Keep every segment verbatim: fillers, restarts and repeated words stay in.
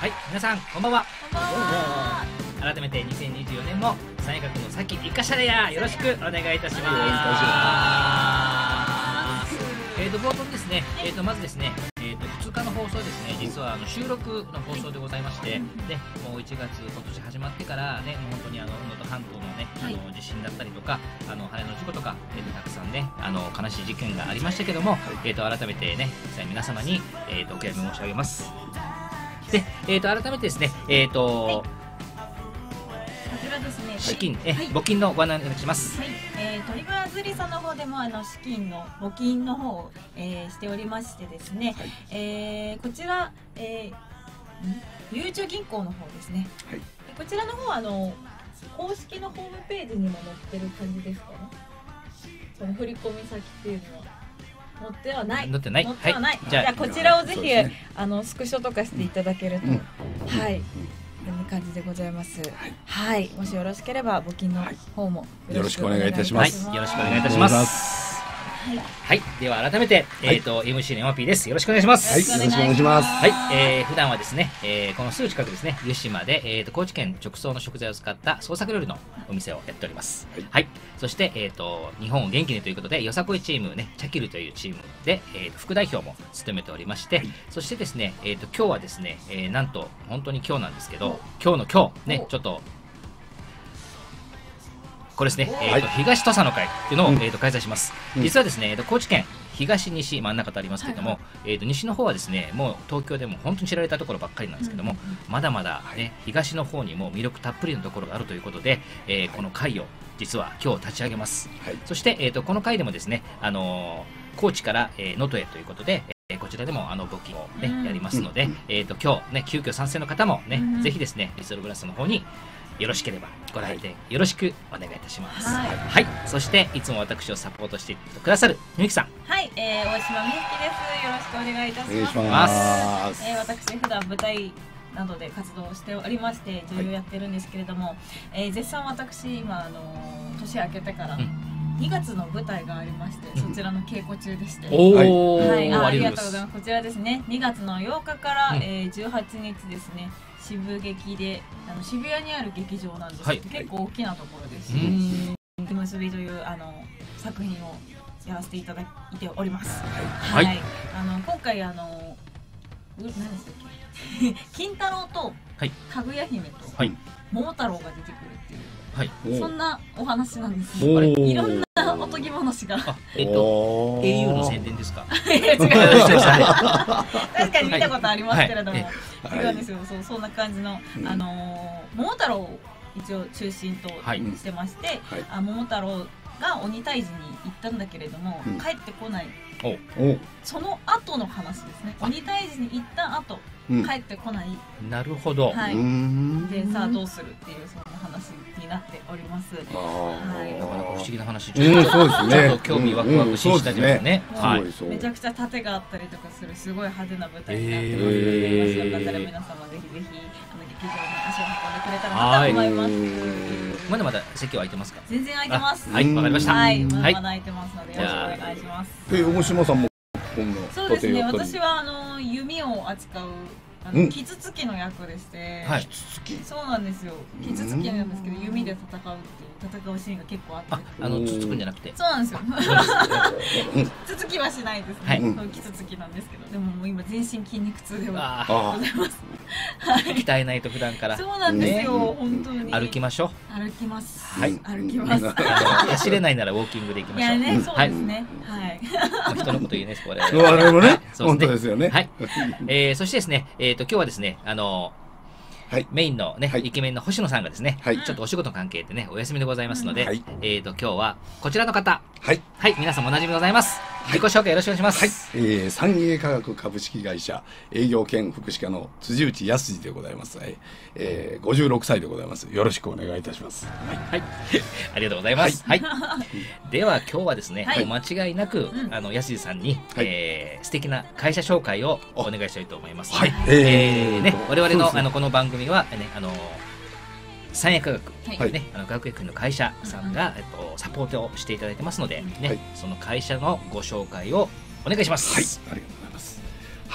、皆さんこんばんは。 こんばんは。 改めてにせんにじゅうよねんも三重学のさきいかしゃれやよろしくお願いいたします。えーと冒頭にですね、えーとまずですね、えーとふつかの放送ですね、実はあの収録の放送でございまして、ね、もういちがつ今年始まってからね、もう本当にあの能登半島のね、あの地震だったりとか、あの晴れの事故とか、えーとたくさんね、あの悲しい事件がありましたけども、えーと改めてね、皆様にえーとお悔やみ申し上げます。で、えーと改めてですね、えーと資金、え、はい、募金のご案内お願いします。 はい、えー、トリプルアズリさんの方でもあの資金の募金の方を、えー、しておりましてですね、はい、えー、こちら、えー、ゆうちょ銀行の方ですね。はい、こちらの方はあの公式のホームページにも載ってる感じですかね。その振込先っていうのは。載ってはない。 載ってない。 載ってはない。 はい、 じゃあこちらをぜひ、ね、あのスクショとかしていただけると、うん、はい。こんな感じでございます。はい、はい、もしよろしければ募金の方もよろしくお願いいたします。 はい、よろしくお願いいたします。はい、はい、では改めて、えっ、ー、と エムシー の山 P です。よろしくお願いします。 はい、よろしくお願いします。 はい、えー、普段はですね、えー、このすぐ近くですね、湯島でえっ、ー、と高知県直送の食材を使った創作料理のお店をやっております。はい、はい、そしてえっ、ー、と日本を元気にということでよさこいチームね、チャキルというチームで、えー、と副代表も務めておりまして、はい、そしてですね、えっ、ー、と今日はですね、えー、なんと本当に今日なんですけど、今日の今日ね、ちょっとこれですね、えーとはい、東土佐の会っていうのを、うん、えーと開催します。うん、実はですね、えーと高知県東西真ん中とありますけれども、はいはい、えーと西の方はですね、もう東京でも本当に知られたところばっかりなんですけども、うんうんうん、まだまだね、はい、東の方にも魅力たっぷりのところがあるということで、えー、この会を実は今日立ち上げます。はい、そして、えーとこの会でもですね、あのー、高知から能登、えー、へということで、えー、こちらでもあの募金を、ね、うん、やりますので、うん、えーと今日ね、急遽参戦の方もね、うん、ぜひですね、リトルブラスの方によろしければご来店よろしくお願いいたします。はい、はい、そしていつも私をサポートしてくださるみゆきさん。 はい、えー、大島みゆきです。よろしくお願いいたします。 お願いします。 えー、私普段舞台などで活動をしておりまして女優やってるんですけれども、はい、えー、絶賛私今あのー、年明けてから、うん、にがつの舞台がありまして、そちらの稽古中でして、 おー、はい、あ、ありがとうございます。こちらですね、にがつのようかから、うん、えー、じゅうはちにちですね、渋劇であの渋谷にある劇場なんですけど、はい、結構大きなところですし、手結びというあの作品をやらせていただいております。はい、はい、あの今回あの何でしたっけ金太郎とかぐや姫と桃太郎が出てくるっていう、はい、そんなお話なんですよ。いろんなおとぎ話が。 えっと エーユー の宣伝ですか？ 違う。確かに見たことありますけれども、はい、違うんですよ。そうそんな感じの、あのー、桃太郎を一応中心としてまして、はい、あ桃太郎が鬼退治に行ったんだけれども、うん、帰ってこない。その後の話ですね。鬼退治に行った後、うん、帰ってこない。 なるほど。 はい。でさあどうするっていうそんな話になっております。 はい。なかなか不思議な話。 ちょっとそうですね。 ちょっと興味ワクワクししたですね。 はい。めちゃくちゃ盾があったりとかするすごい派手な舞台になってますので、もしよかったら皆様ぜひぜひあの劇場に足を運んでくれたらなと思います。 まだまだ席は空いてますか？ 全然空いてます。 はい、わかりました。 はい、まだまだ空いてますのでよろしくお願いします。 で、大島さんもそうですね。私はあの弓を扱うあのキツツキの役でして、 はい、 そうなんですよ。キツツキなんですけど弓で戦うっていう戦うシーンが結構あって、あ、 あのつつくんじゃなくて、 そうなんですよ。つつきはしないですね。キツツキなんですけど、でももう今全身筋肉痛でございます。 鍛えないと普段から。 そうなんですよ。本当に。 歩きましょう。歩きます。 はい。 歩きます。 走れないならウォーキングで行きましょう。 いやね、そうですね。はい。 人のこと言えないです。我々。 我々もね。本当ですよね。 はい。えそしてですね、えっと今日はですね、あの。はい、メインのね、はい、イケメンの星野さんがですね、はい、ちょっとお仕事関係でね、お休みでございますので、はい、えっと、今日はこちらの方、はい、はい、皆さんもおなじみでございます。自己紹介よろしくお願いします。 はい、えー、三栄化学株式会社営業兼福祉課の辻内康二でございます。えー、ごじゅうろくさいでございます。よろしくお願いいたします。 はい、はい、ありがとうございます。はい、はい、では今日はですね、はい、間違いなく、うん、あの康二さんに、はい、えー、素敵な会社紹介をお願いしたいと思います。はい、えー、ね、我々のあのこの番組はね、あの三栄化学、はい、ね、あの化学薬品の会社さんが、えっと、サポートをしていただいてますので、ね、はい、その会社のご紹介をお願いします。 はい、ありがとうございます。はい、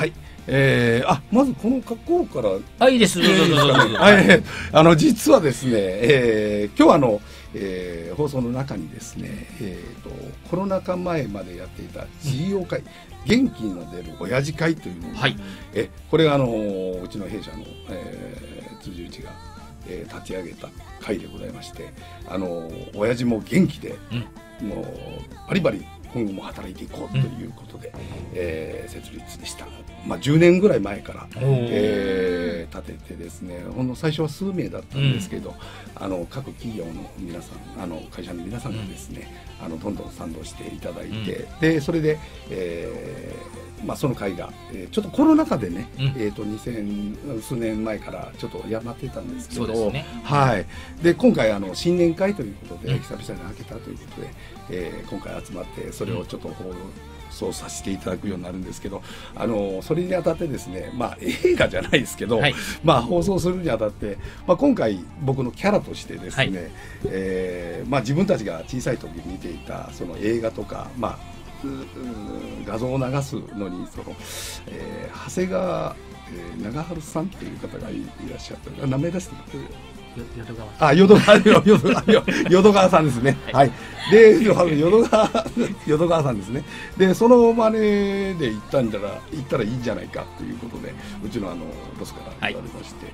えー、あまずこの格好からあいいですどうぞどうぞどうぞはい、あの実はですね、えー、今日あの、えー、放送の中にですね、えー、とコロナ禍前までやっていた ジーオー 会、うん、元気の出る親父会というのを、はい、えこれがあのうちの弊社の、えー、辻内が、えー、立ち上げた会でございまして、あの親父も元気で、うん、もうバリバリ今後も働いていこうということで、うん、えー、設立でした。まあ、じゅうねんぐらい前から、えー、立ててですね、ほんの最初は数名だったんですけど、うん、あの各企業の皆さん、あの会社の皆さんがですね、うん、あのどんどん賛同していただいて、うん、でそれで、えーまあ、その会が、えー、ちょっとコロナ禍でね、うん、えー、とにせん数年前からちょっとやまってたんですけど、そうですね、はい、で今回あの新年会ということで、うん、久々に開けたということで、えー、今回集まってそれをちょっとこうそうさせていただくようになるんですけど、あのそれにあたってですね、まあ、映画じゃないですけど、はい、まあ、放送するにあたって、まあ、今回僕のキャラとしてですね、はい、えーまあ、自分たちが小さい時に見ていたその映画とか、まあ、画像を流すのにその、えー、長谷川、えー、長春さんっていう方が い, いらっしゃって名前出してくれる淀川あ、淀川、淀川、淀川さんですね。はい。で、淀川、淀川さんですね。で、その真似で行ったんだら、行ったらいいんじゃないかということで、うちのあのボスから言われまして、はい、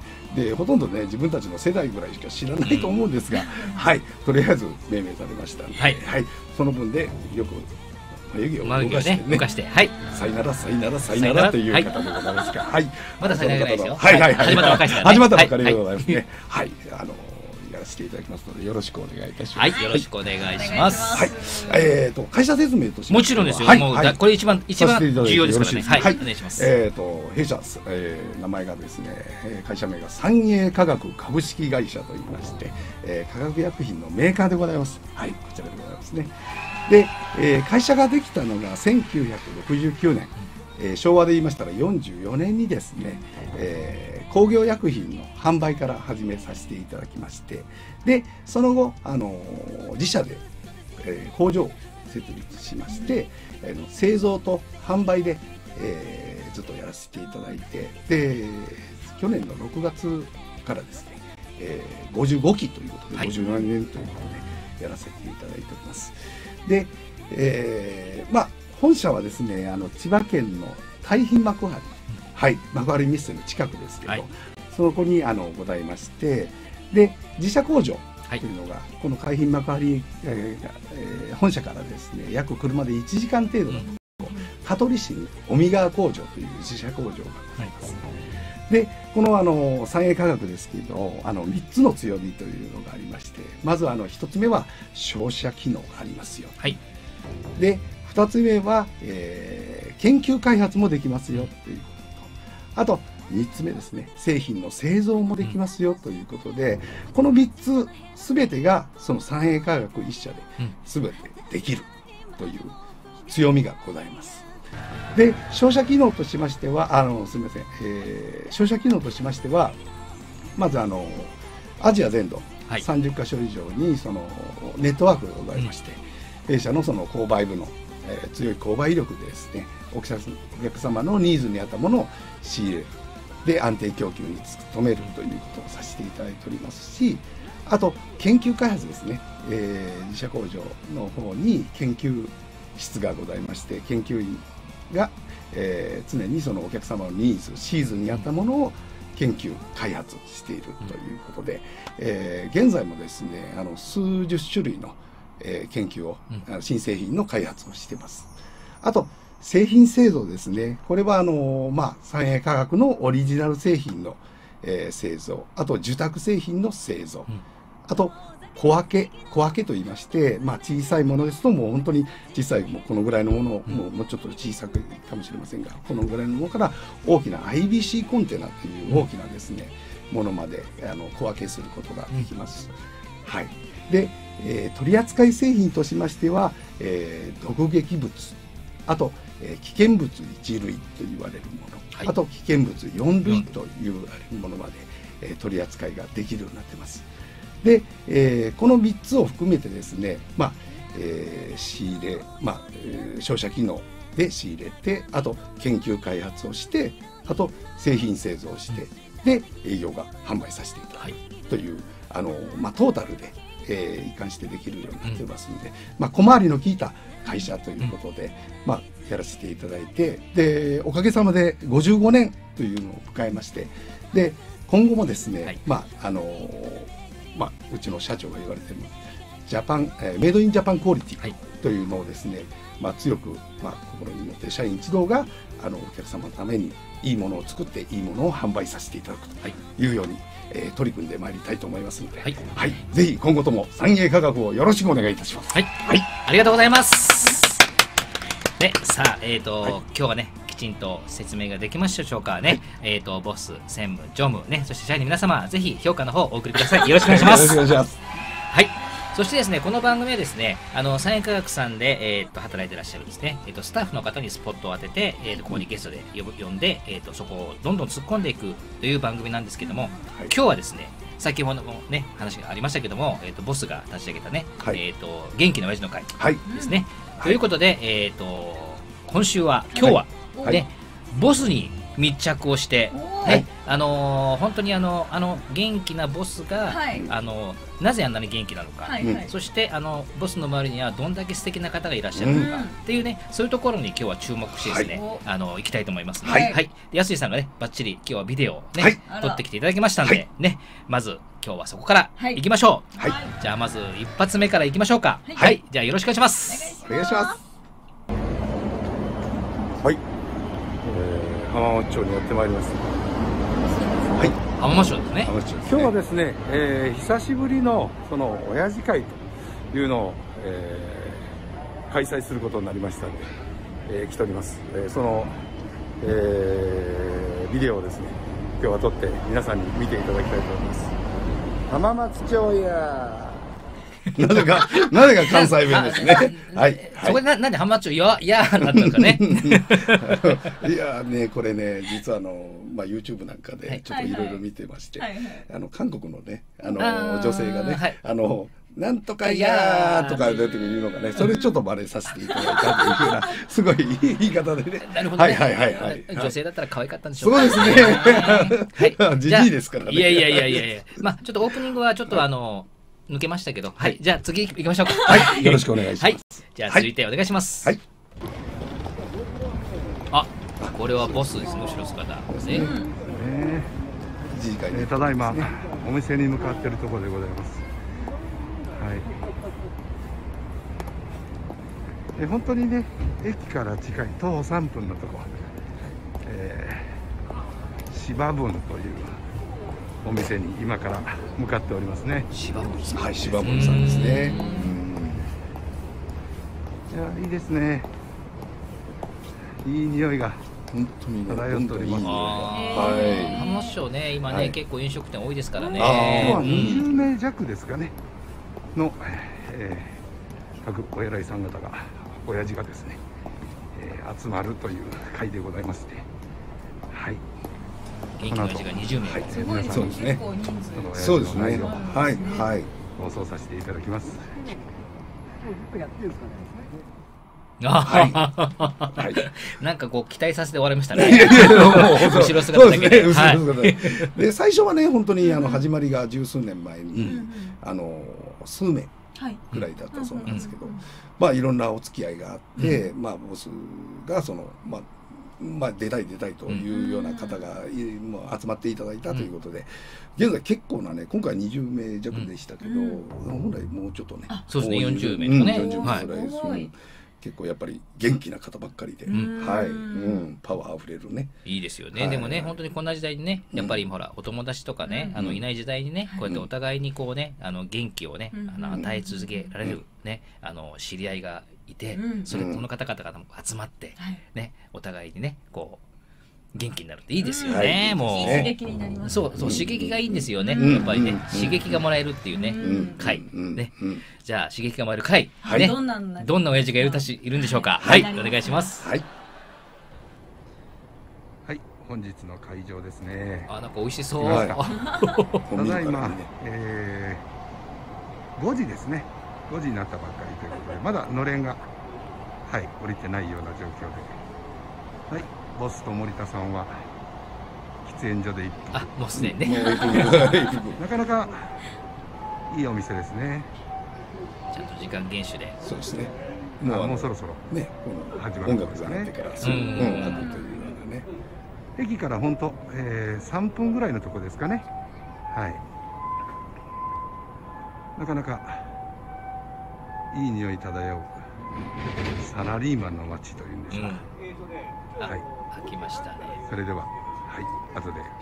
で、ほとんどね、自分たちの世代ぐらいしか知らないと思うんですが、うん、はい、とりあえず命名されましたので、はい、はい、その分でよく。眉毛を動かしてね、 動かして、はい、 さいならさいならさいならという方でございますが、はい、 まださいならないですよ。 はいはいはい、 始まったばかりですね。 始まったばかりでございますね。はい、あのやらせていただきますのでよろしくお願いいたします。 はい、よろしくお願いします。 はい、えっと会社説明としてもちろんですよ。もうこれ一番一番重要ですからね。はい、お願いします。 えっと弊社名前がですね、会社名が三栄化学株式会社といいまして、化学薬品のメーカーでございます。はい、こちらでございますね。で、えー、会社ができたのがせんきゅうひゃくろくじゅうきゅうねん、えー、昭和で言いましたらよんじゅうよねんにですね、えー、工業薬品の販売から始めさせていただきまして、でその後、あのー、自社で、えー、工場を設立しまして、えー、製造と販売で、えー、ずっとやらせていただいて、で去年のろくがつからですね、えー、ごじゅうごきということで、はい、ごじゅうななねんということでやらせていただいております。で、えー、まあ本社はですね、あの千葉県の海浜幕張、はい、幕張メッセの近くですけど、はい、その子にあのございまして、で自社工場というのが、はい、この海浜幕張、えーえー、本社からですね約車でいちじかん程度のところ、うん、香取市に尾身川工場という自社工場がございます。はい、でこのあの三栄化学ですけど、あのみっつの強みというのがありまして、まずあのひとつめは照射機能がありますよ、はい、でふたつめは、えー、研究開発もできますよということと、あとみっつめですね、製品の製造もできますよということで、うん、このみっつすべてがその三栄化学一社ですべてできるという強みがございます。で照射機能としましては、あのすみません、えー、照射機能としましては、まずあのアジア全土、はい、さんじゅっかしょ以上にそのネットワークがございまして、うん、弊社のその購買部の、えー、強い購買力でですね、お客様のニーズに合ったものを仕入れるで安定供給に努めるということをさせていただいておりますし、あと研究開発ですね、えー、自社工場の方に研究室がございまして、研究員が、えー、常にそのお客様のニーズ、シーズンに合ったものを研究開発しているということで、うん、えー、現在もですね、あの数十種類の、えー、研究を、うん、新製品の開発をしています。あと製品製造ですね、これはあの、まあ、三栄化学のオリジナル製品の、えー、製造、あと受託製品の製造、うん、あと小分け小分けといいまして、まあ、小さいものですともう本当に小さい、もうこのぐらいのものを、うん、もうもうちょっと小さくかもしれませんが、このぐらいのものから大きな アイビーシー コンテナという大きなですね、うん、ものまであの小分けすることができます。うん、はい、で、えー、取扱い製品としましては、えー、毒劇物、あと、えー、危険物いち類と言われるもの、はい、あと危険物よん類というものまで、えー、取り扱いができるようになっています。で、えー、このみっつを含めてですね、まあえー、仕入れ、まあえー、照射機能で仕入れて、あと研究開発をしてあと製品製造して、で営業が販売させていただくという、はい、あのまあ、トータルで、えー、一貫してできるようになってますので、うん、まあ、小回りの利いた会社ということで、うん、まあ、やらせていただいて、でおかげさまでごじゅうごねんというのを迎えまして、で今後もですね、はい、まああのまあ、うちの社長が言われてるジャパン、えー、メイドインジャパンクオリティというのをですね、はい、まあ、強く、まあ、心に持って社員一同があのお客様のためにいいものを作っていいものを販売させていただくというように、はい、えー、取り組んでまいりたいと思いますので、はい、はい、ぜひ今後とも三栄化学をよろしくお願いいたします。 はい、はい、ありがとうございます。ね、さあ、えーと、はい、今日はねきちんと説明ができましたでしょうかね、はい、えーとボス、専務、常務ね、そして社員の皆様、ぜひ評価の方お送りください。よろしくお願いします。 よろしくお願いします。 はい。そしてですね、この番組はですね、あの三栄化学さんで、えー、と働いていらっしゃるですね、えー、とスタッフの方にスポットを当てて、えー、とここにゲストで呼ぶ呼んで、えー、とそこをどんどん突っ込んでいくという番組なんですけども、はい、今日はですね、先ほどもね話がありましたけども、えー、とボスが立ち上げたね、はい、えー、と元気の親父の会ですね、はい、ということで、えー、と今週は今日は、はい、ね、はい、ボスに密着をして、ね、あのー、本当にあのあの元気なボスが、はい、あのなぜあんなに元気なのか、はいはい、そしてあのボスの周りにはどんだけ素敵な方がいらっしゃるのか、うん、っていうね、そういうところに今日は注目してですね、はい、あの行きたいと思います。はい、はい、安井さんがねバッチリ今日はビデオをね、はい、撮ってきていただきましたんで、はい、ね、まず今日はそこから行きましょう。はい、じゃあまず一発目から行きましょうか。はい、はい、じゃあよろしくお願いします。 お願いします。はい、えー、浜松町にやってまいりました。 はい、浜松町ですね。 今日はですね、えー、久しぶりのその親父会というのを、えー、開催することになりましたので、えー、来ております。えー、その、えー、ビデオをですね、今日は撮って皆さんに見ていただきたいと思います。浜松町やなぜか、なぜか関西弁ですね。はい。 そこでな、なんで浜松町や、やーなったのかね。 いやね、これね、実はあの、まあ、YouTube なんかでちょっといろいろ見てまして、あの、韓国のね、あの、女性がね、はい、あの、なんとかやーとか出てくるのがね、それちょっとバレさせていただいたというふうな、すごい言い方でね。 なるほどね。 はいはいはいはい。 女性だったら可愛かったんでしょうか。 そうですね。はい。じじいですからね。 いやいやいやいやいや。まあ、ちょっとオープニングはちょっとあの、抜けましたけど、はい、じゃあ次行きましょうか。 はい、よろしくお願いします。はい、 じゃあ続いてお願いします。はい。あ、これはボスですね、後ろ姿ですね。 一時会ね、ただいまお店に向かっているところでございます。はい。え、本当にね、駅から近い徒歩さんぷんのところ、えー、芝文というお店に今から向かっておりますね。 芝文さん、 はい、芝文さんですね。いや、いいですね。いい匂いが本当に漂っております。 はい。浜松町ね、今ね、結構飲食店多いですからね。 今はにじゅうめい弱ですかね。の、えー、各お偉いさん方が、親父がですね、えー、集まるという会でございまして。はい。 元気の親父がにじゅうめい、はい、 皆さんそうですね。そうですね。はいはい。放送させていただきます。 あはい。なんかこう期待させて終わりましたね。後ろ姿だけで。 で最初はね本当にあの始まりが十数年前にあの数名ぐらいだったそうなんですけど、まあいろんなお付き合いがあってまあボスがそのまあまあ、出たい出たいというような方が集まっていただいたということで、現在結構なね、今回にじゅうめい弱でしたけど、本来もうちょっとね、 そうですね、よんじゅうめいとかね、 よんじゅうめいぐらいです。結構やっぱり元気な方ばっかりで、はい、うん、パワーあふれるね。 いいですよね。でもね、本当にこんな時代にね、やっぱりほらお友達とかね、あのいない時代にね、こうやってお互いにこうね、あの元気をね、あの与え続けられるね、あの知り合いがいて、それこの方々が集まってね、お互いにね、こう元気になるっていいですよね。もう刺激になります。 そうそう刺激がいいんですよね。やっぱりね刺激がもらえるっていうね会ね。じゃあ刺激がもらえる会ね。どんなどんな親父がいるたしいるんでしょうか。はいお願いします。はい。 はい、本日の会場ですね。 あ、なんか美味しそう。 ただいまえごじですね。ごじになったばっかりということでまだのれんがはい降りてないような状況で。はい。ボスと森田さんは煙所で一あ、もうすでにね。 なかなかいいお店ですね。 ちゃんと時間厳守で。 そうですね。 もうもうそろそろね、この始まる音楽が鳴ってからすぐ、うん、開くというようなね。 駅から本当、えー、さんぷんぐらいのとこですかね。はい。なかなかいい匂い漂うサラリーマンの街というんですか。 うん、はい。開きましたね。 それでは、はい、後で。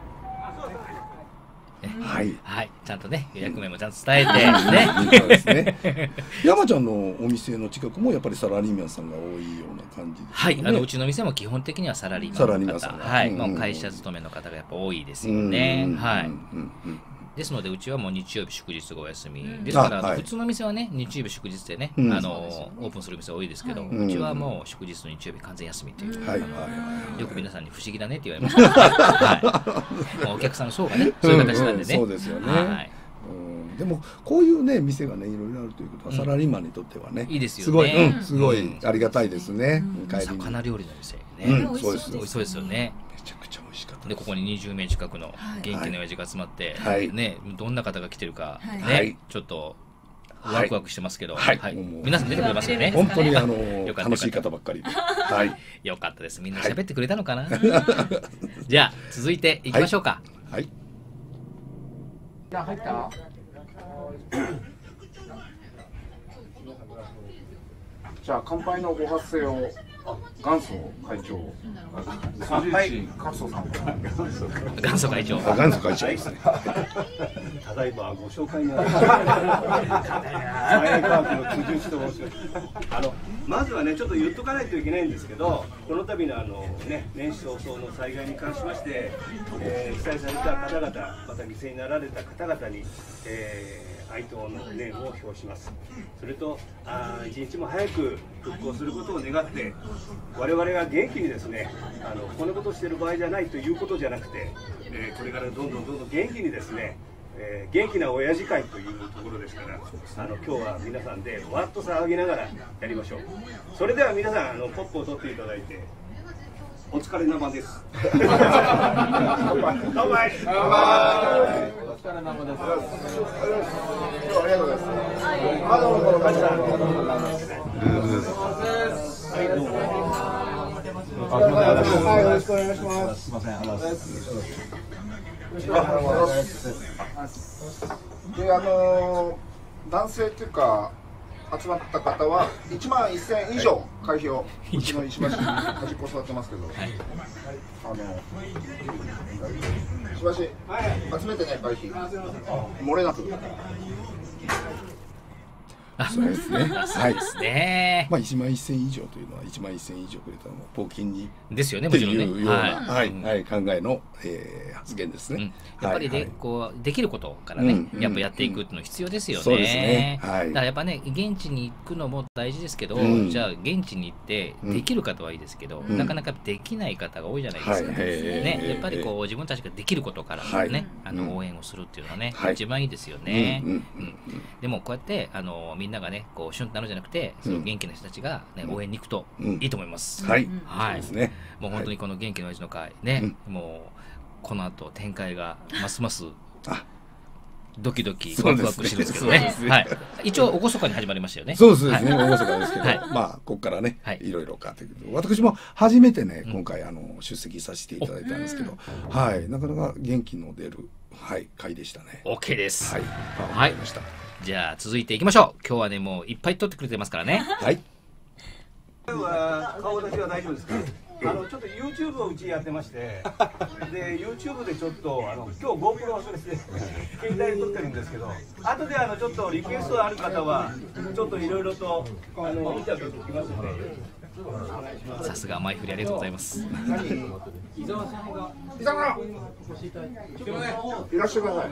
はい、 はい、ちゃんとね、予約名もちゃんと伝えてね。 そうですね。山ちゃんのお店の近くもやっぱりサラリーマンさんが多いような感じですね。 はい、あのうちの店も基本的にはサラリーマンの方、はい、もう会社勤めの方がやっぱ多いですよね。はい。ですのでうちはもう日曜日祝日がお休みですから、普通の店はね日曜日祝日でね、あのオープンする店多いですけど、うちはもう祝日の日曜日完全休みという、よく皆さんに不思議だねって言われました。お客さんの層がねそういう形なんでね。 そうですよね。でもこういうね店がねいろいろあるということはサラリーマンにとってはねいいですよね。 すごいすごいありがたいですね。 魚料理の店ね。そうです。 美味しそうですよね。 めちゃくちゃ美味しかった。 でここににじゅうめい近くの元気な親父が集まってね、どんな方が来てるかねちょっとワクワクしてますけど、皆さん出てくれますよね。 本当にあの楽しい方ばっかりで、はい、 よかったです。みんな喋ってくれたのかな。じゃあ続いていきましょうか。 はい。 じゃあ入った。じゃあ乾杯のご発声を元祖会長、はい、カストさん。 元祖会長。 元祖会長ですね。 ただいまご紹介にあります。サイエン科学の辻内と申します。あのまずはねちょっと言っとかないといけないんですけど、この度のあのね年始早々の災害に関しまして、えー、被災された方々、また犠牲になられた方々に、えー哀悼の念を表します。それとあ一日も早く復興することを願って、我々が元気にですね、あのこんなことをしている場合じゃないということじゃなくて、えー、これからどんどんどんどん元気にですね、えー、元気な親父会というところですから、あの今日は皆さんでわっと騒ぎながらやりましょう。それでは皆さんあのポップを取っていただいて。お疲れ生です。乾杯。乾杯。お疲れ生です。ありがとうございます。まだまだ感謝。はいどうも。はいよろしくお願いします。すみません。ありがとうございます。であの男性っていうか。集まった方はいちまんせん以上会費をうちの石橋に端っこ座ってますけど、はい、あの石橋集めてね会費漏れなく。 そうですね。 はいですね。 まあ一万一千以上というのは一万一千以上くれたの募金にですよね。もちろんね。 というようなはいはい考えの発言ですね。 やっぱりでこうできることからねやっぱやっていくっていうの必要ですよね。そうですね。だからやっぱね現地に行くのも大事ですけど、じゃあ現地に行ってできる方はいいですけど、なかなかできない方が多いじゃないですか。ねやっぱりこう自分たちができることからねあの応援をするっていうのはね一番いいですよね。でもこうやってあのみんながねこうシュンとなるんじゃなくてその元気な人たちがね応援に行くといいと思います。 はいはいですね。もう本当にこの元気の親父の会ねもうこの後展開がますますドキドキワクワクしてるんですけどね。はい。一応厳かに始まりましたよね。 そうですね。厳かですけど、まあここからねいろいろかということで、私も初めてね今回あの出席させていただいたんですけど、はいなかなか元気の出るはい会でしたね。 OK です。 はい。 はい。じゃあ続いていきましょう。今日はねもういっぱい撮ってくれてますからね。 はい。 顔出しは大丈夫ですか。あのちょっと YouTube をうちやってまして、で YouTube でちょっとあの今日 GoPro をそれして携帯で撮ってるんですけど、後であのちょっとリクエストある方はちょっといろいろとあのインタビューできますので。 さすが前振りありがとうございます。 伊沢さんが伊沢いらっしゃいください。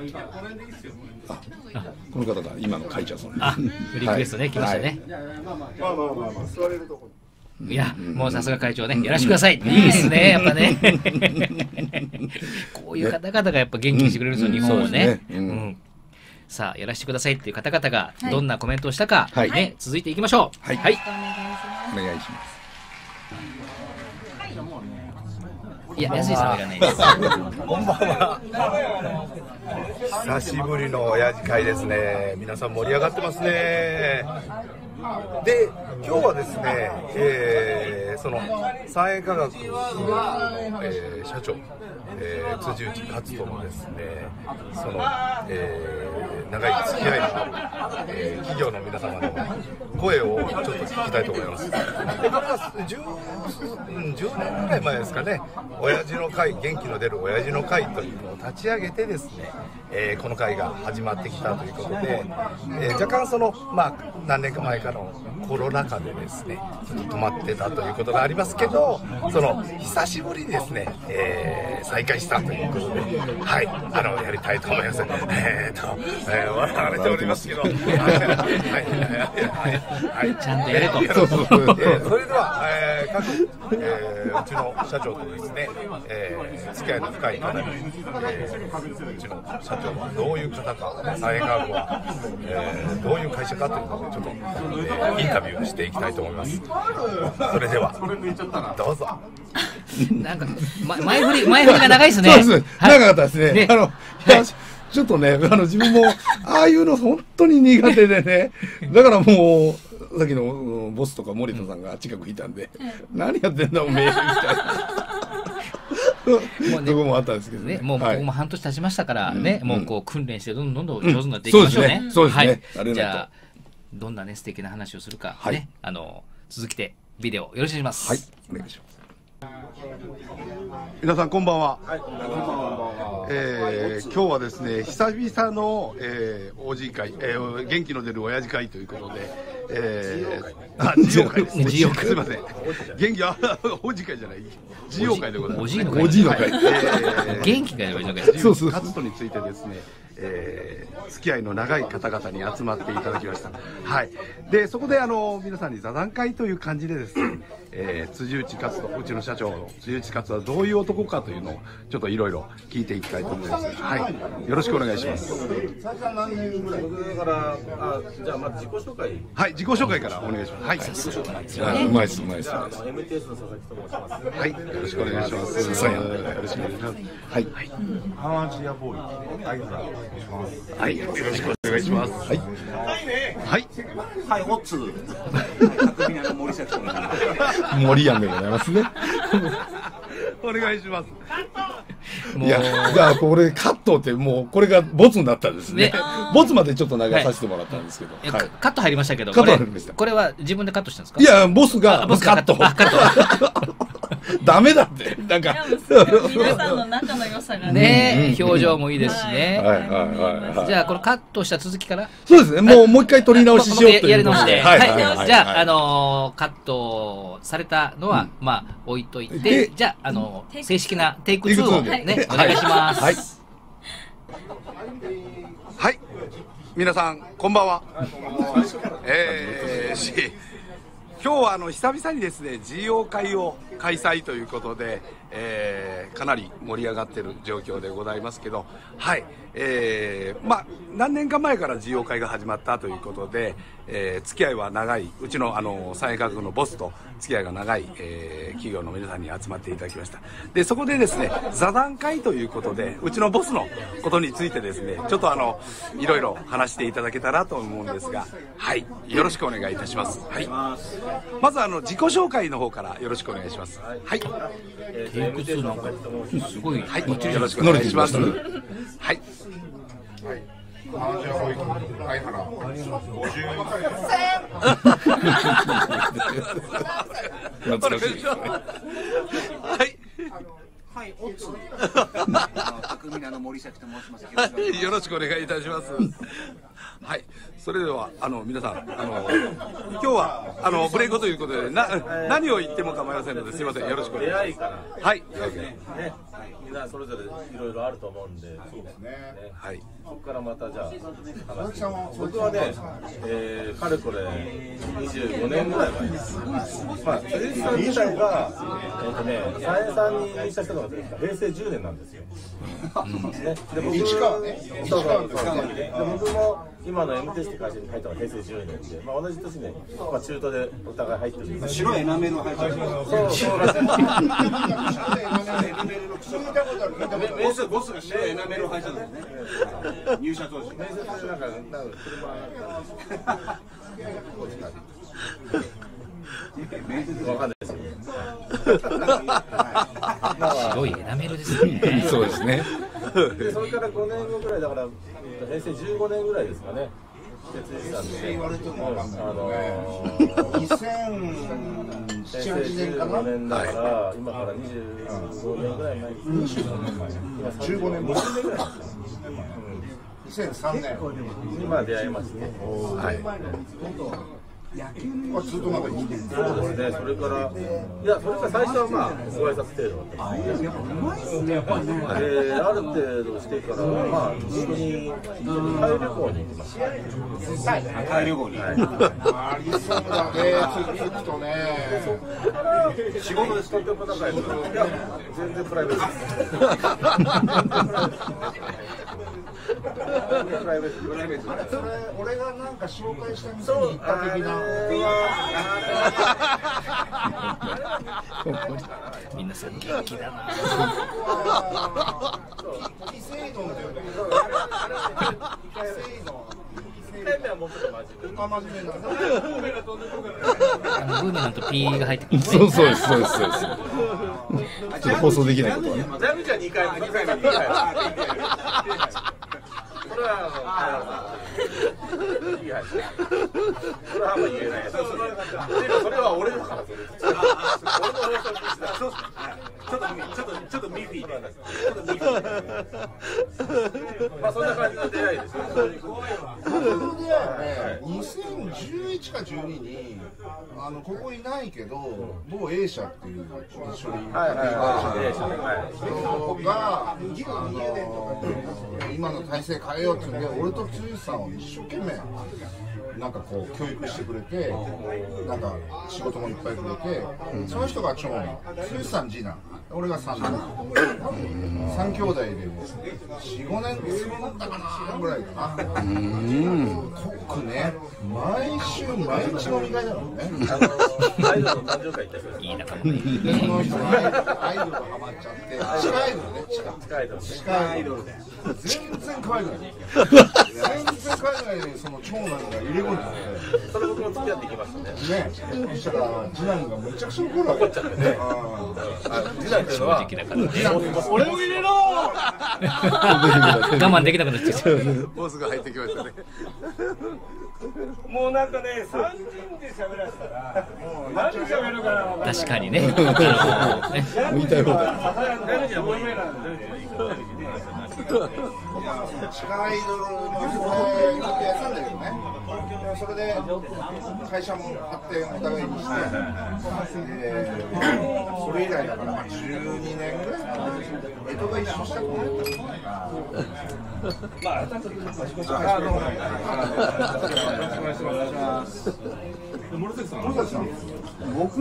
この方が今の会長さん。 あ、リクエストね来ましたね。 まあまあまあまあまあ座れるとこ。 いやもうさすが会長ねやらしてください。いいですねやっぱね。こういう方々がやっぱ元気にしてくれるんですよ日本をね。さあやらしてくださいっていう方々がどんなコメントをしたかね続いていきましょう。 はい。 はい。 お願いします。 いや、安井さんはいらないです。 こんばんは。久しぶりの親父会ですね。皆さん盛り上がってますね。で、今日はですね、えー、その三栄化学、えー、社長、えー、辻内勝人のですね、その、えー、長い付き合いのある、えー、企業の皆様の声をちょっと聞きたいと思います。で、これは 10, じゅうねんぐらい前ですかね、親父の会、元気の出る親父の会というのを立ち上げてですね、えー、この会が始まってきたということで、えー、若干その、まあ、何年か前かのコロナ禍でですね、ちょっと止まってたということがありますけど、その久しぶりにですね、えー、再開したということで、はい、あのやりたいと思います。えーと、えー、笑われておりますけど、はい、はい、 ちゃんとやれと。 そうそうそう。えー、それでは、えー、各、えー、うちの社長とですね、えー、付き合いの深い方に、えー、うちの社長はどういう方か、三栄化学は、えー、どういう会社かというのをちょっと、えー、インタビューしていきたいと思います。それではどうぞ。 なんか、ま、前振り前振りが長いですね。 そうですね、長かったですね。ね、あの、はい、ちょっとね、あの自分もああいうの本当に苦手でね、だからもうさっきのボスとか森田さんが近くいたんで、うん、何やってんだおめえみたいな。もうね、どこもあったんですけどね。 もう僕も半年経ちましたからね、もうこう訓練してどんどんどんどん上手になっていきましょうね。 そうですね。 はい。じゃあどんなね素敵な話をするかね、あの続きでビデオよろしくお願いします。 はい、お願いします。皆さんこんばんは。 はい、こんばんは。 えー、今日はですね、久々の、えー、オージー 会、えー、元気の出る親父会ということで、えー、あ、ジオ会ですね。 ジオ会。 すみません。元気、あ、オージー 会じゃない。ジオ会でございます。 おじいの会。 おじいの会。 元気がやる親父会。 そうそう。活動についてですね、えー、付き合いの長い方々に集まっていただきました。はい。で、そこであの皆さんに座談会という感じでですね、えー、辻内勝人、うちの社長の辻内勝人はどういう男かというのをちょっといろいろ聞いていきたいと思います。はい。よろしくお願いします。 最初何年ぐらいだから、あ、じゃあまず自己紹介。 はい、自己紹介からお願いします。はい。はい、うまいです、うまいです。 エムティーエス の佐々木と申します。 はい、よろしくお願いします。 そうや。 よろしくお願いします。はい。 ハージアボーイ、相沢と申します。 はい、よろしくお願いします。はい。はい。 はい、オッツ。匠の森崎と申します。 森やんでございますね。お願いします。いや、じゃあこれカットってもうこれがボツになったんですね。ボツまでちょっと流させてもらったんですけど。 カット入りましたけど。 カット入りました。 これは自分でカットしたんですか？ いや、ボスがボスカット。カット。 ダメだって。なんか皆さんの仲の良さがね、表情もいいですしね。 はいはいはい。 じゃあこのカットした続きから。 そうですね。もうもう一回撮り直ししようという。 やり直して。 はい。 じゃああのカットされたのはまあ置いといて、じゃああの正式なテイクツーをねお願いします。 はい。はい。皆さんこんばんは。えーし。今日はあの久々にですね ジーオー 会を開催ということで、えー、かなり盛り上がっている状況でございますけど、はい、えー、まあ何年か前から ジーオー 会が始まったということで、えー、付き合いは長いうちのあの三栄化学のボスと付き合いが長い、えー、企業の皆さんに集まっていただきました。でそこでですね座談会ということでうちのボスのことについてですねちょっとあのいろいろ話していただけたらと思うんですが、はいよろしくお願いいたします。はい、まずあの自己紹介の方からよろしくお願いします。はい。 テイクツーなんかすごい。 はい。よろしくお願いします。はい。はい。 ハージアボーイ、相原、ごじゅう懐かしいですね。はい。 はい、オッツ。匠の森崎と申します。 よろしくお願いいたします。はい。それではあの皆さんあの今日はあのブレイクということでな何を言っても構いませんのですいませんよろしくお願いします。 出会いからはい。 ね、みんなそれぞれいろいろあると思うんで、そうですね。 はい。 そこからまたじゃあ話して。僕はね、えー、かれこれにじゅうごねんぐらい前です。まあ辻内さん自体がえっとね、三栄さんに入社したのがの平成じゅうねんなんですよ。 で僕市川ね、 そうそうそうで僕も今の エムティーエス って会社に入ったのが平成じゅうねんで、まあ同じ年で、まあ中途でお互い入ってるんです。 白いエナメルを入ってる。 そうそうらしい。 ボスボスが白いエナメルを入ってたんですね。入社当時。 面接でなんかなんか車わかんないですよ。 白いエナメルですね。 そうですね。 でそれからごねんごぐらいだから平成じゅうごねんぐらいですかね。設立したんで、 言われてもわかんないあのー、にせん平成じゅうごねんだから今からにじゅうごねんぐらい前です。にじゅうごねんまえ。 じゅうごねんまえ。 にじゅうねんぐらいですよ。 にせんさんねん。 今出会いまして。はい。 ずっとなんかいいんですそうですね。それからいやそれから最初はまあご挨拶程度だったんですけど、である程度してからまあ一緒にタイ旅行に行きました。 タイ旅行に。ありそうだね。続くとね。 仕事で使っておかなかった。いや全然プライベートです。プライベートプライベート。 それ俺がなんか紹介した店に行った的な。 みんなさ元気だな。 伊勢うどんだよね。伊勢うどん。 いっかいめはもうちょっと真面目。 あ、真面目なんだ。 あのブーメランとピーが入ってくる。 そうそうですそうですそうです。ちょっと放送できないことはね。 ジャムじゃにかいめにかいめにかいめ。これはあのいい話。それはあんま言えない。それは俺だからそれ。俺の放送にした。ちょっとちょっとちょっとミフィーで。ちょっとミフィー。まあそんな感じの出会いです。 僕でにせんじゅういちかじゅうににあのここいないけど某 A 社っていう一緒にはいはいはいがあの今の体制変えようっていうんで俺と剛さんを一生懸命なんかこう教育してくれてなんか仕事もいっぱいくれて、うん、その人が長男剛さん次男俺が三男三兄弟でよん、ごねん過ごったかなぐらいかな。うんコックね毎週毎日飲み会だもんね。 アイドルの誕生会行った人いい仲間でその人がアイドルがハマっちゃって地下アイドルね地下地下アイドルで全然可愛くない全然可愛くないでその長男が入れ込んでてそれ僕も付き合ってきましたね。 ねそしたら次男がめちゃくちゃ怒るわけ。怒っちゃってね。 次男っていうのは俺も入れろ我慢できなくなっちゃう。 ボスが入ってきましたね。 もうなんかねさんにんで喋らせたらもう何喋るかな。 確かにね。 言いたいことだ。地下アイドルのそれやったんだけどね。それで会社も発展お互いにして、それ以来だからじゅうにねんぐらいかな。江戸が一緒したことない。まあ、どうも。 僕、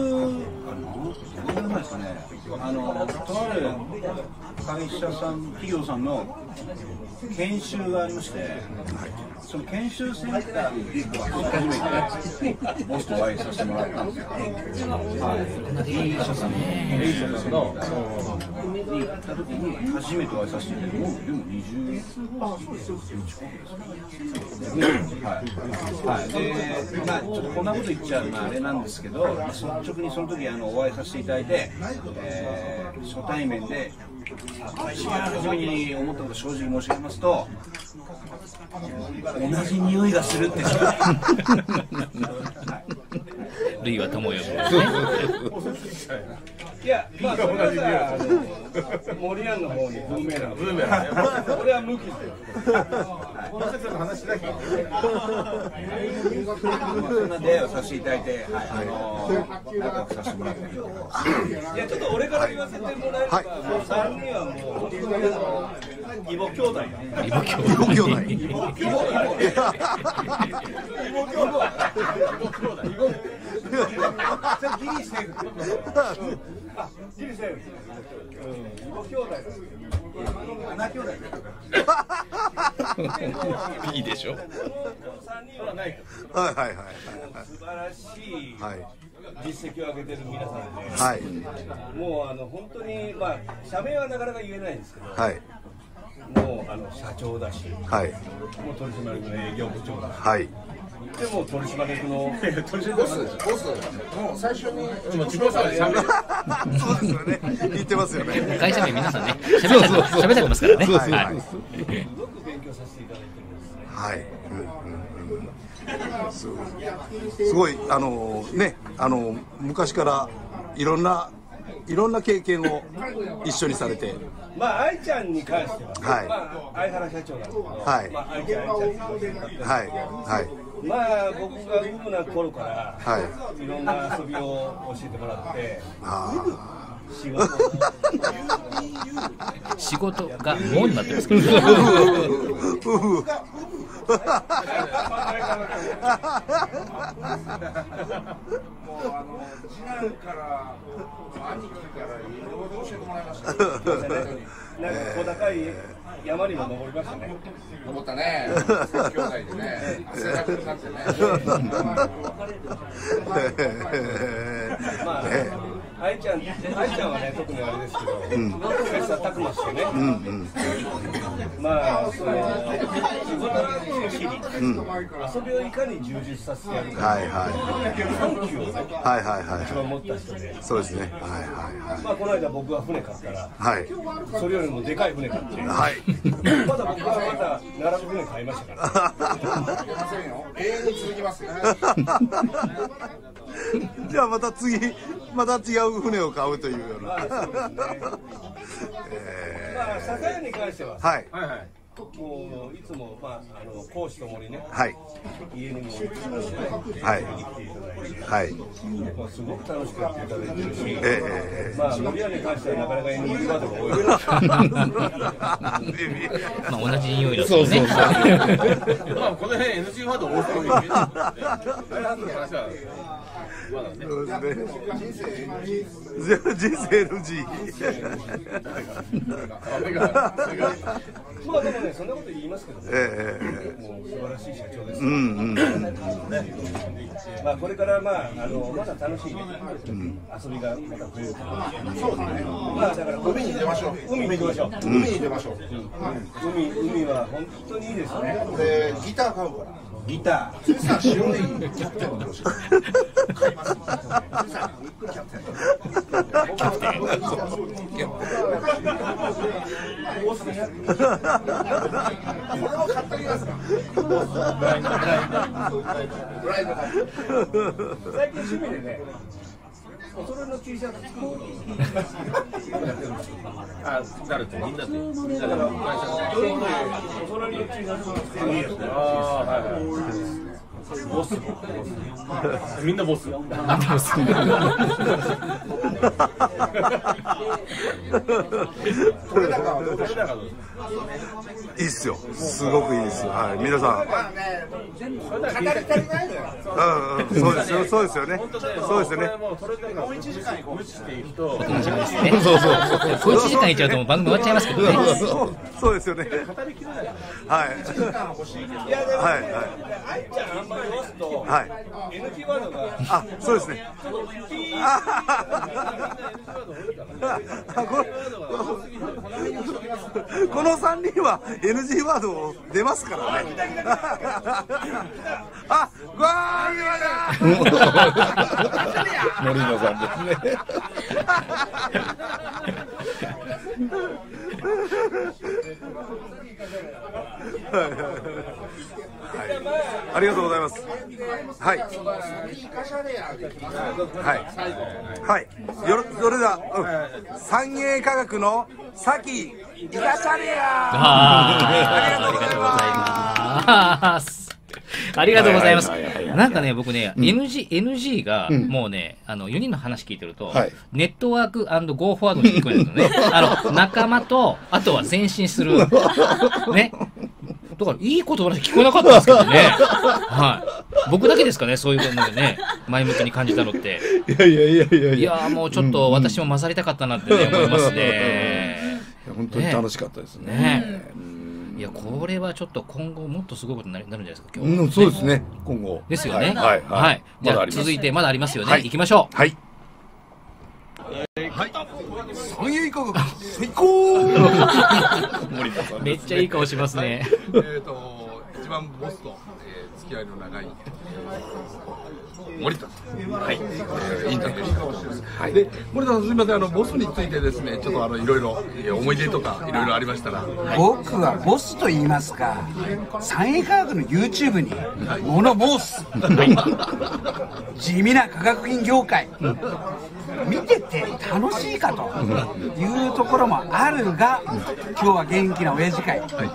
何ですかね、あの、とある会社さん、企業さんの研修がありまして、その研修センターに初めてボスとお会いさせてもらったんですよ。はい。営業さんのに行った時に初めてお会いさせてもらって、もうでもにじゅうにちはい。はい。で、まあちょっとこんなこと言っちゃうのはあれなんですけど、率直にその時あのお会いさせていただいて、えー、初対面で一番初めに思ったこと正直申し上げますと。同じ匂いがするって類は友よ。 いや、まあそれはさ、モリアンの方にブーメラン、ブーメラン。これは無傷で。この説の話だけ。 そんな出会いをさせていただいて、あの仲良くさせてもらって。 いやちょっと俺から言わせてもらえれば、もう三人はもうイボ兄弟。 イボ兄弟。 イボ兄弟。 イボ兄弟。イボ兄弟。 ギリセーフ。ギリセーフ。ご兄弟だ。七兄弟だ。 いいでしょ。 三人はないか。はいはいはい。 素晴らしい。 はい。 実績を上げてる皆さんで、 はい、 もうあの本当にまあ社名はなかなか言えないんですけど、 はい、 もうあの社長だし、 はい、 もう取締役の営業部長だし、 はい、 でも取締役の取締役ボスですボスもう最初に自己紹介やめる。 そうですよね。言ってますよね。 会社名皆さんね喋って喋ってますからね。 そうそう。 すごく勉強させていただいてるんですね。 はい。すごいあのねあの昔からいろんないろんな経験を一緒にされて、 まあ愛ちゃんに関しては、 はい、 まあ相原社長なんですけど、 はい、 まあ愛ちゃん愛ちゃんって言ってはいはい。 まあ僕がウブな頃から、 はい、 いろんな遊びを教えてもらって、 あ仕事仕事がもうになってますけど。 もうあの次男から兄貴からいろいろ教えてもらいました。 なんか小高い山にも登りましたね。 登ったね。兄弟でね。汗だくになってね。 まあ愛ちゃん愛ちゃんはね特にあれですけど、切磋琢磨してね。まあその仕事の日々、遊びをいかに充実させてやるか。 はいはい。 本気をね。 はいはいはい。 一番持った人で。 そうですね。はいはいはい。 まあこの間僕は船買ったら、 はい。 それよりもでかい船買って、 はい。 まだ僕はまた並ぶ船買いましたから。 永遠に続きますよ。 じゃあまた次また違う船を買うというような。 まあそうですね。まあ酒屋に関しては、 はい。 はいはい。もういつもまああの講師ともにね、 はい、 家にも来ていただいて、 はい、はい、 まあすごく楽しくやっていただいてるし、 ええまあ飲み屋に関してはなかなか エヌビー ワードが多い。 まあ同じ匂いだそうそうそう。 ね。 まあこの辺 エヌジー ワード多そうに見える。あれ後で話は。まだね。 そうですね。人生 エヌジー。 まあでもねそんなこと言いますけどね。 ええもう素晴らしい社長です。 うんうん。 まあこれからまああのまだ楽しい遊びがまた増えると思う。そうですね。まあだから海に出ましょう。 海に行きましょう。 海に出ましょう。 海海は本当にいいですね。 でギター買うから。 ギター。さん白いキャプテンのよし。買います。キャプテン。キャプテン。これも買ってきますか。 最近趣味でね。お揃いの T シャツ作る。 あ、誰とみんなで。 だから会社でお揃いの T シャツ作ってる。ああはいはい。ボス。みんなボス。 あボス。 取れ高はどうでしょう。 いいっすよ。すごくいいです。はい、皆さん。 まあね、語り足りないのよ。 うんうん、そうですよ、そうですよね。そうですよね。 もうそれだけもう一時間にこう無視していくと。 僕の時間ですね。そうそうそう。こういちじかんいっちゃうともう番組終わっちゃいますけどね。 そうですよね。はい。 いやでもはいはい。 愛ちゃんあんまり言わすと、 はい。 エヌジー ワードがあ、そうですね。このさんにんは エヌジー ワード出ますからね。あ、わー、 森野さんですね。 ありがとうございます。はい。はい。はい。よろ、それでは、うん、三栄化学のさきイカシャレア。 ありがとうございます。ありがとうございます。なんかね、僕ね、うん、エヌジー、エヌジー が、もうね、あの、よにんの話聞いてると、はい、ネットワーク&ゴーフォワードに聞こえるんですよね。あの、仲間と、あとは前進する。ね。だから、いい言葉で聞こえなかったんですけどね。はい。僕だけですかね、そういうのでね。 前向きに感じたのって。 いやいやいやいやいやもうちょっと私も混ざりたかったなってね、思いますね。 本当に楽しかったですね。 ねいやこれはちょっと今後もっとすごいことになるんじゃないですか。今日、 うん、そうですね。今後ですよね。 はいはい。じゃあ続いてまだありますよね。行きましょう。 はい。 はい。三栄科学最高。 めっちゃいい顔しますね。 えっと一番ボスと付き合いの長い森田さん、はい、インタビューしたいと思います。はい。で森田さんすみません、あのボスについてですね、ちょっとあのいろいろ思い出とかいろいろありましたら。 僕はボスと言いますか、三栄科学の YouTube に物申す。地味な科学品業界。見てて楽しいかというところもあるが、今日は元気な親父会、はい、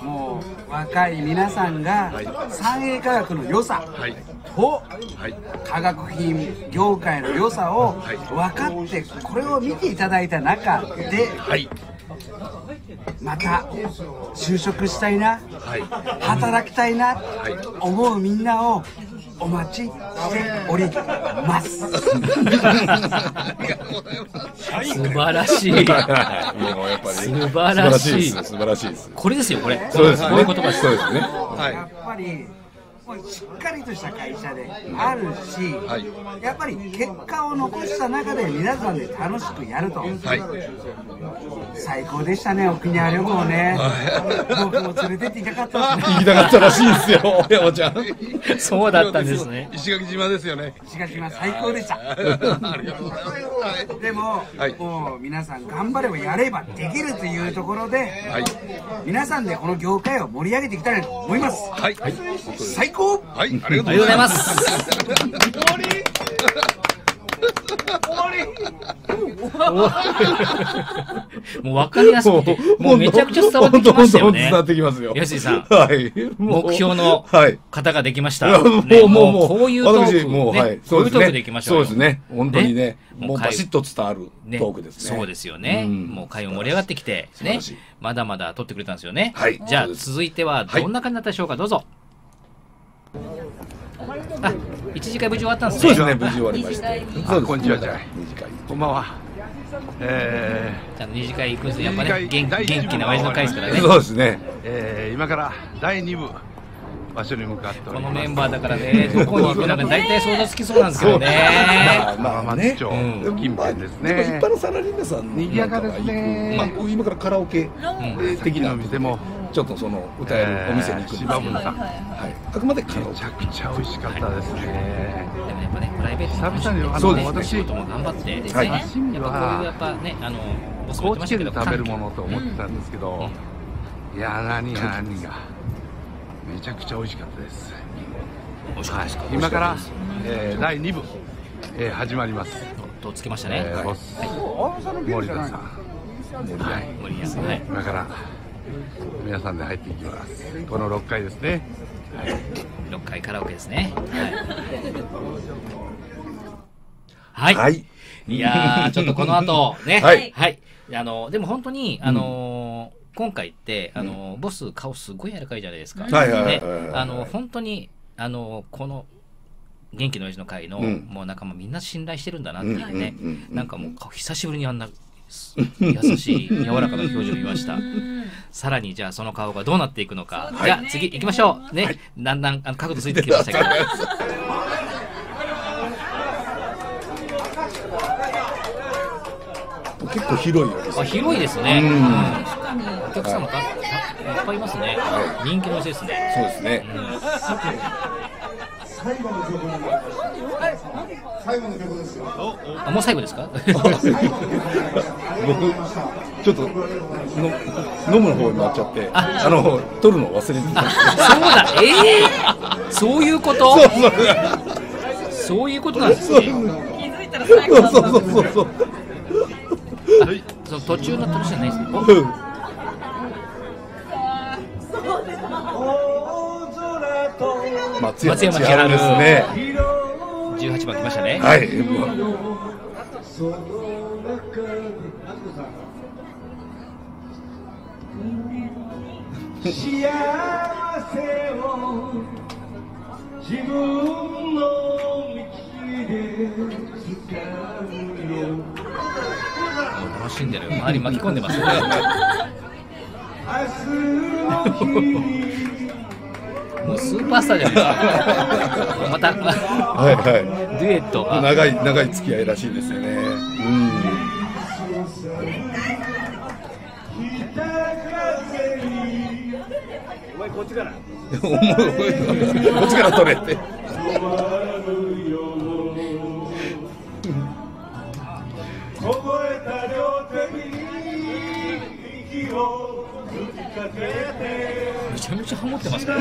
もう若い皆さんが三栄科学の良さと科学品業界の良さを分かってこれを見ていただいた中で、また就職したいな、働きたいな思うみんなをお待ちしております。素晴らしい。素晴らしい。 素晴らしいです。 これですよ、これ。 そうですね。 こういう言葉です。 そうですね。 やっぱりしっかりとした会社であるし、はい、やっぱり結果を残した中で皆さんで楽しくやると、はい、最高でしたね、沖縄旅行ね。僕も連れてって行きたかったですね。 行きたかったらしいですよ、山ちゃん。 そうだったんですね。 石垣島ですよね。 石垣島最高でした。ありがとうございます。でも、はい、もう皆さん頑張ればやればできるというところで、はい、皆さんでこの業界を盛り上げていきたいと思います。 はい、はい、 最高。 はい、ありがとうございます。 終わり。終わり。もう分かりやすくて、もうめちゃくちゃ伝わってきましたよね。 伝わってきますよ。 安井さん、 はい、 目標の方ができました。 もうもうもうこういうトーク、 もうはい、 こういうトークでいきましょう。 そうですね。本当にね、もうバシッと伝わるトークですね。 そうですよね。もう会も盛り上がってきてね、まだまだ取ってくれたんですよね。はい。じゃあ続いてはどんな感じだったでしょうか。どうぞ。あ、一次会無事終わったんですね。 そうですね、無事終わりました。 そうです。こんにちは、じゃあ。二次会。こんばんは。 えー、じゃあ二次会行くんですやっぱね、元気な親父の会ですからね。 そうですね。 えー、今からだいに部場所に向かっております。 このメンバーだからね、どこに行くのか大体想像つきそうなんですけどね。 まあまあね、近辺ですね。 一般のサラリーマンさん賑やかですね。 まあ今からカラオケ的な店も。 ちょっとその歌えるお店に行くんですけど、はい、あくまでカラオケ。 めちゃくちゃ美味しかったですね。 でもやっぱね、プライベート久々にあの私仕事も頑張ってですね。やっぱこういうやっぱね、あの高知県で食べるものと思ってたんですけど、いや何が何がめちゃくちゃ美味しかったです。 美味しかったですか。 今からだいに部始まります。 とつけましたね。 ボス森田さん。はい。 森田さん。はい。 今から皆さんで入っていきます。このろっかいですね。 はい、ろっかいカラオケですね。はい。はい。はい、いやー、ちょっとこの後ね。はい。はい。あのでも本当にあのーうん、今回ってあのー、ボス顔すごい柔らかいじゃないですか。はいはいはい。あの本当にあのー、この元気の親父の会の、うん、もう仲間みんな信頼してるんだなっていうね。うん、なんかもう久しぶりにあんな。優しい柔らかな表情を見ました。さらにじゃあその顔がどうなっていくのか、じゃあ次行きましょうね。はい、だんだんあの角度ついてきましたけど結構広いよね。 あ、広いですね。確かにお客さんもたいっぱいいますね。人気の店ですね。 そうですね。 最後の曲になりました。最後の曲ですよ。 あ、もう最後ですか？ 僕ちょっとの飲むの方になっちゃって、あ, あの取るの忘れてた。 そうだ。ええー、そういうこと？そうそうそういうことなんですね。気づいたら最後だった。そうそうそうそう。その途中の途中じゃないですね。 松山千春ですね。 じゅうはちばん来ましたね。 はい。 幸せを自分の道楽しんでる、周り巻き込んでますね。もうスーパースターじゃないですか。またはいはいデュエット、 長い長い付き合いらしいですよね。うん。 お前こっちからこっちから取れって。 めちゃめちゃハモってますね。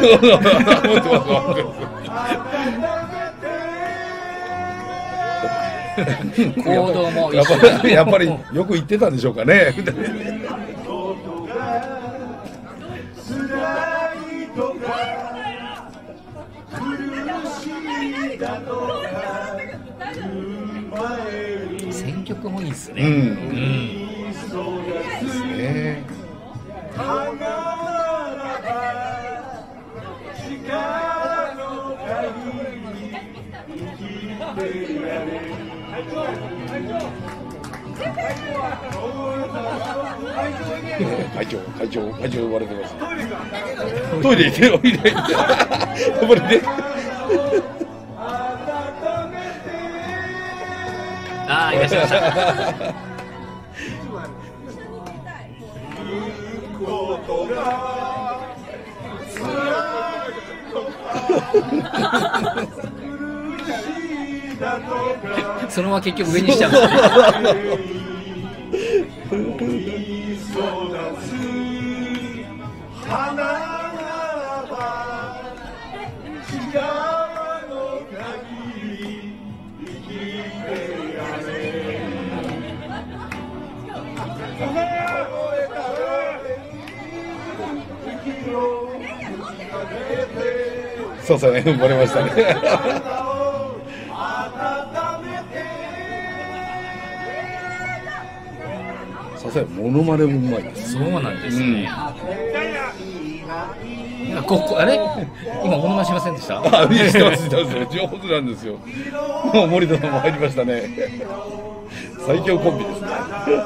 行動もやっぱりやっぱりよく言ってたんでしょうかね。 選曲もいいですね。 うん。 うん。 ですね。会長会長会長呼ばれてます。トイレ行ってよ、トイレ行って。呼ばれて。 ああ、いらっしゃいました。そのまま結局上にしちゃうんですね。 そうそうね、生まれましたね。さすがにモノマネもうまいです。 そうなんですね。うん、ここあれ今モノマネしませんでした？ あ、いいしてますしてます。上手なんですよ。もう森田さんも入りましたね。最強コンビですね。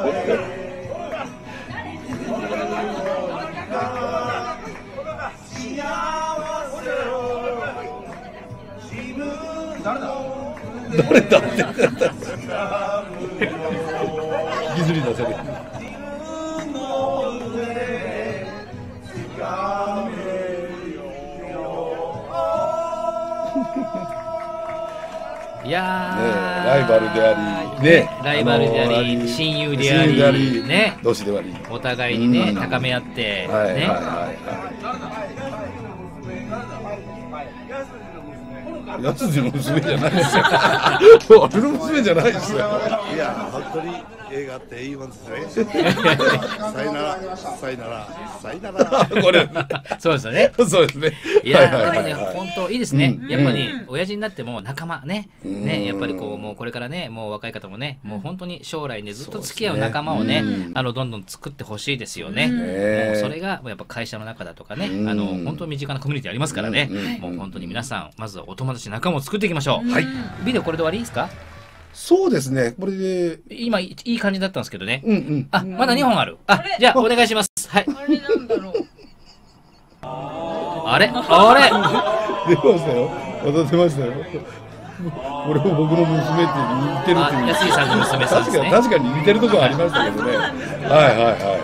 誰だって引きずり出せる。 いやー、 ね、ライバルであり、ね、 ライバルであり、親友であり、ありね、 同志であり、 お互いにね、高め合って、ね。はいはいはい。やつじの娘じゃないですよ。俺の娘じゃないですよ。 いや、本当に映画っていいもんですね。さよなら、さよなら、さよなら。 これ、 そうですよね。 そうですね。 いや、やっぱね、本当いいですね。やっぱり親父になっても仲間ね、ね、やっぱりこうもうこれからね、もう若い方もね、もう本当に将来ねずっと付き合う仲間をね、あのどんどん作ってほしいですよね。もうそれがやっぱ会社の中だとかね、あの本当身近なコミュニティありますからね。もう本当に皆さんまずはお友達仲間を作っていきましょう。はい。ビデオこれで終わりですか？ そうですね。これで今いい感じだったんですけどね。 うんうん。 あ、まだにほんある。あ、じゃあお願いします。はい。 あれなんだろう。 あれ？あれ？ 出ましたよ。また出ましたよ。これも僕の娘って似てるっていう。 安井さんの娘さんですね。 確かに似てるところありましたけどね。はいはいはい。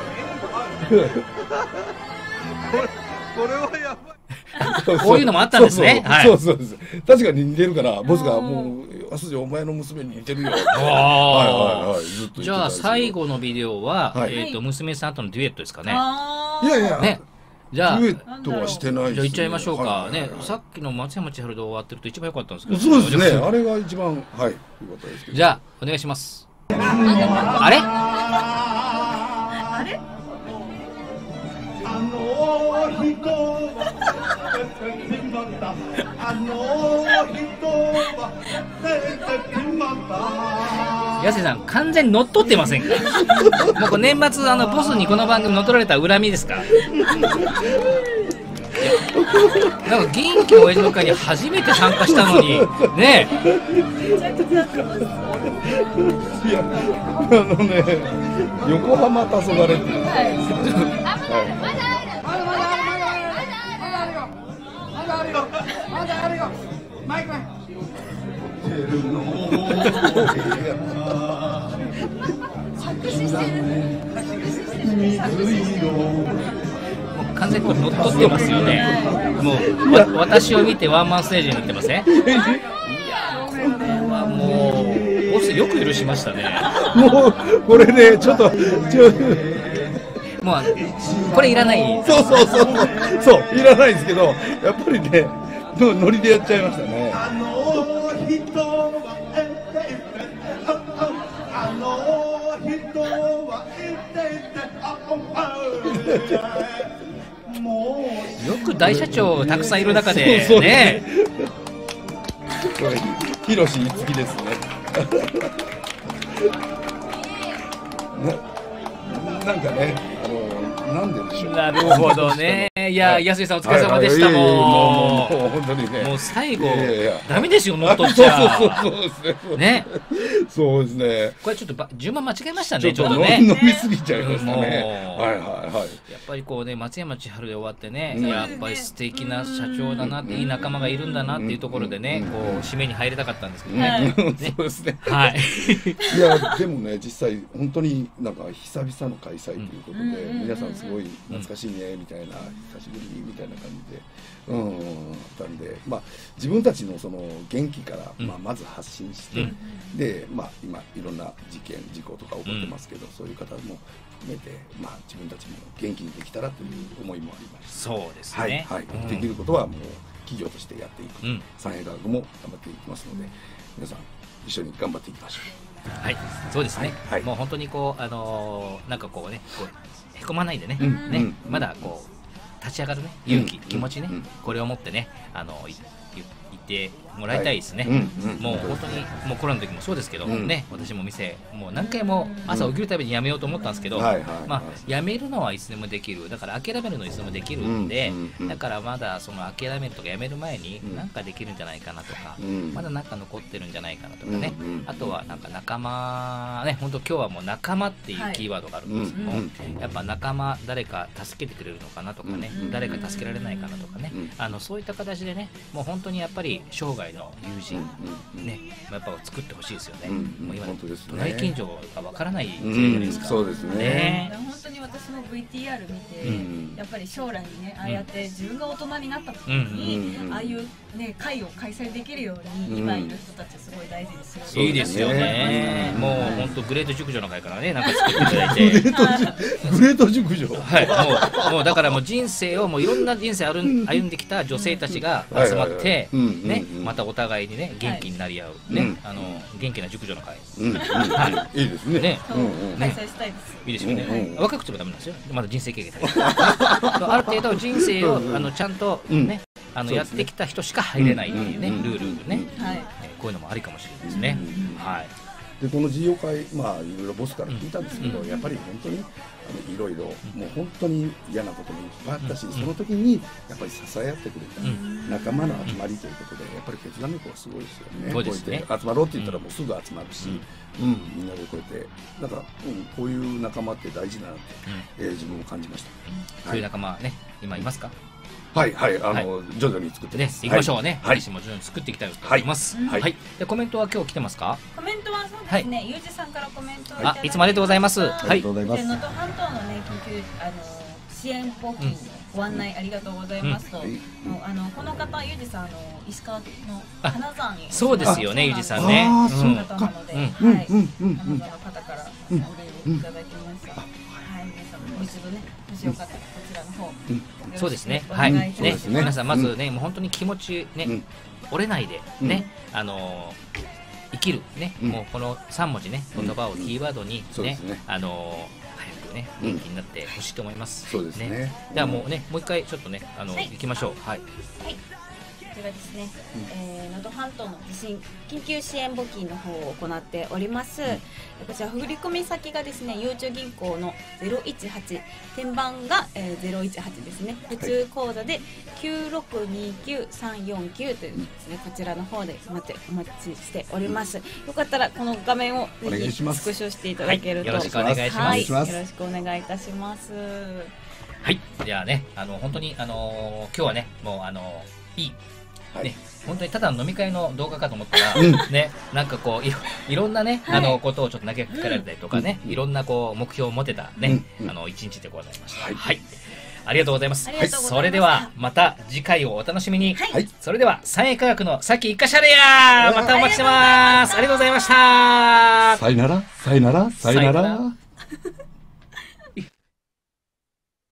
これはやばい。 こういうのもあったんですね。 そうそうです。確かに似てるからボスがもうあすじお前の娘に似てるよ。はいはいはい。ずっと。 じゃあ最後のビデオはえっと娘さんとのデュエットですかね。 いやいや。 ね。じゃあデュエットはしてない。 じゃあ行っちゃいましょうかね。さっきの松山千春で終わってると一番良かったんですけど。 そうですね。あれが一番はい良かったですけど。 じゃあお願いします。あれ？ あれ？ あの人あの人は出てきまった。 安井さん完全に乗っ取ってませんか？もうこれ年末あのボスにこの番組乗っ取られた恨みですか？ なんか元気の親父の会に初めて参加したのにね。 めちゃくちゃやってます。 いや、あのね、横浜黄昏っていう。 はい。 まだあるよ。まだあるよ。マイク。 作詞してる。 もう完全に乗っ取ってますよね。もうわ私を見てワンマンステージになってません？いやこれはもうボスよく許しましたね。 もうこれねちょっとちょもうこれいらない。 そうそうそうそういらないんですけど、やっぱりねのノリでやっちゃいましたね。 あの人はあの人はよく大社長たくさんいる中でそうそうね。 これヒロシいつきですね。な, なんかねあのなんででしょう。 なるほどね。いや安井さんお疲れ様でした。もうもう本当にね。 もう最後いやいやダメですよ乗っ取っちゃ。 そうそうそうですね。 ね。 そうですね。 これちょっとば順番間違えましたね。 ちょっとね。 飲みすぎちゃいましたね。 もうはいはいはい。 やっぱりこうね松山千春で終わってね、やっぱり素敵な社長だなって、いい仲間がいるんだなっていうところでね、こう締めに入りたかったんですけどね。 そうですね。 はい。 いやでもね実際本当になんか久々の開催ということで、皆さんすごい懐かしいねみたいな、久しぶりみたいな感じで、うんあったんで、まあ自分たちのその元気からまあまず発信して、でまあ今いろんな事件事故とか起こってますけど、そういう方も含めてまあ自分たちも元気にできたらという思いもありました。 そうですね。 はいはい。できることはもう企業としてやっていく。三栄科学も頑張っていきますので、皆さん一緒に頑張っていきましょう。 はい、そうですね。はい、もう本当にこうあのー、なんかこうね、こうへこまないでね、うん、ね、うん、まだこう立ち上がるね勇気、うん、気持ちね、うん、これを持ってね、あのい言ってもらいたいですね。はい、うん、もう本当にもうコロナの時もそうですけど、うん、ね、私も店もう何回も朝起きるたびに辞めようと思ったんですけど、まあ辞めるのはいつでもできる。だから諦めるのはいつでもできるんで、うん、だからまだその諦めるとか辞める前に何かできるんじゃないかなとか、うん、まだ何か残ってるんじゃないかなとかね、うん、あとはなんか仲間ね、本当今日はもう仲間っていうキーワードがあるんですけども、はい、やっぱ仲間誰か助けてくれるのかなとかね、うん、誰か助けられないかなとかね、うん、あのそういった形でね、もう本当にやっぱり生涯の友人、うん、ね、やっぱ作ってほしいですよね。うん、もう今の隣近所がわからない時代じゃないですか。 そうですね。 ね、本当に私も ブイティーアール 見て、うん、やっぱり将来にね、ああやって自分が大人になった時に、うん、ああいうね会を開催できるように、うん、今いる人たちすごい大事ですよね。 いいですよね。もう本当グレート熟女の会からね、なんか作っていただいて。 グレート熟女。 はい。もうもうだからもう人生をもういろんな人生歩ん歩んできた女性たちが集まってね、またお互いにね元気になり合うね、はい、あの元気な熟女の会。 うん、はい。いいですね。 ね、うん、開催したいです。 いいですよね。うん、若くてもダメなんですよ。まだ人生経験ある程度人生をあのちゃんとね、あのやってきた人しか入れないっていうね、ルールね、はい、こういうのもありかもしれないですね。はい。 でこの事業会、まあいろいろボスから聞いたんですけど、うん、やっぱり本当にあのいろいろ、うん、もう本当に嫌なこともいっぱいあったし、うん、その時にやっぱり支え合ってくれた、うん、仲間の集まりということで、やっぱり決断力はすごいですよね。 そうですね。 こうやって集まろうって言ったらもうすぐ集まるし、うんうん、みんなでこうやってだから、うん、こういう仲間って大事だなって、うん、えー、自分も感じました。 うん、そういう仲間ね、今いますか？ はいはいあの、はい、徐々に作ってね、行きましょうね。はい、私も徐々に作っていきたいと思います。はい。はい、でコメントは今日来てますか？ コメントはそうですね。ゆうじさんからコメントをいただいて、 あ、いつもありがとうございます。はい。 ありがとうございます。 能登半島のね緊急あの支援募金ご案内ありがとうございますと、あのこの方ゆうじさんあの石川の金沢にそうですよねゆうじさんね。 ああそう方なので、はい。金沢の方からお礼をいただきました。はい、皆さんもう一度ねもしよかったらこちらの方。 そうですね。はい。ね、皆さんまずね、もう本当に気持ちね、折れないでね、あの生きるね、もうこのさん文字ね、言葉をキーワードにね、あの早くね元気になってほしいと思います。 そうですね。 ではもうね、もう一回ちょっとね、あの行きましょう。はい。 ちらですね、えー、能登半島の地震緊急支援募金の方を行っております、うん、こちら振込先がですね、ゆうちょ銀行のゼロいちはち、天番が、えー、ゼロいちはちですね、普通口座できゅうろくにきゅうさんよんきゅうというですね、こちらの方でお待ち、お待ちしております、うん、よかったらこの画面をぜひスクショしていただけると、 はい、よろしくお願いします、 はい、よろしくお願いいたします。 はい、じゃあね、あの本当にあのー、今日はね、もうあのー、いい、はい、ね、本当にただの飲み会の動画かと思ったら、うん、ね、なんかこうい ろ, いろんなね、はい、あのことをちょっと投げかけられたりとかね、うん、いろんなこう目標を持てたね、うん、あの一日でございました。はい、はい、ありがとうございます。はい、それではまた次回をお楽しみに。はい、それでは三栄科学のさきいかしゃれや、またお待ちしてます。ありがとうございました。 さよなら、さよなら、さよなら。